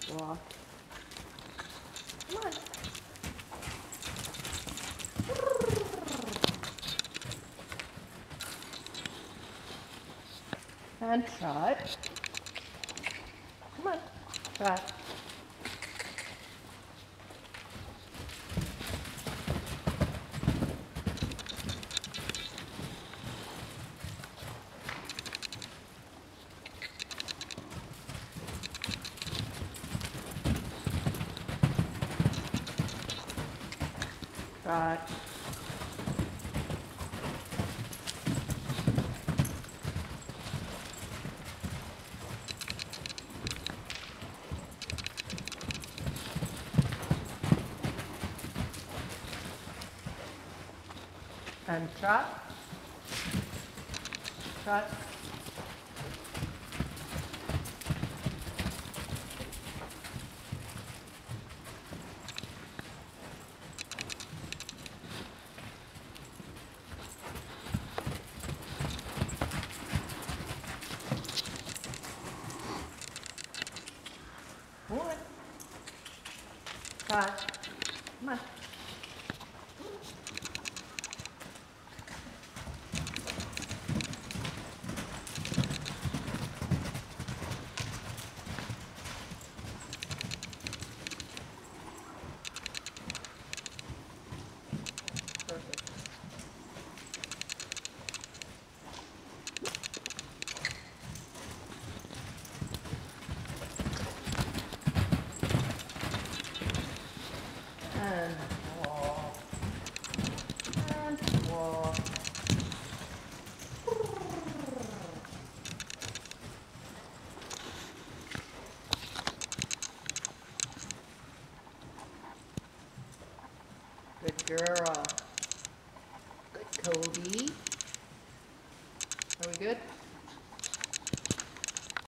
Walk. Come on. And trot. Come on. Trot. Trot. And trot. Trot. One. Trot. Come on. Perfect. And walk. And walk. Good girl. Good, Cody. Are we good?